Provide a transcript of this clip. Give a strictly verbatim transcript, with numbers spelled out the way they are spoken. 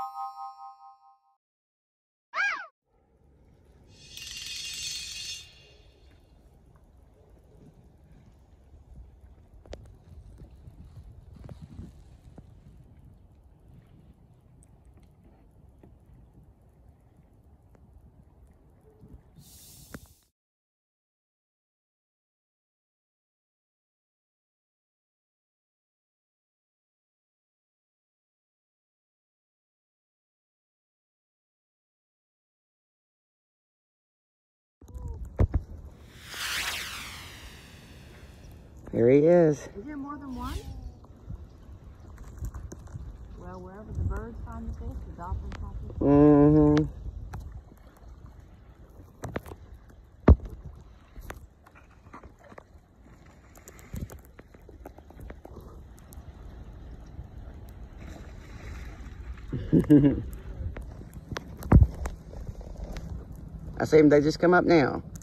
Here he is. Is there more than one? Well, wherever the birds find the fish, the dolphins find the fish. Mm-hmm. I see them, they just come up now.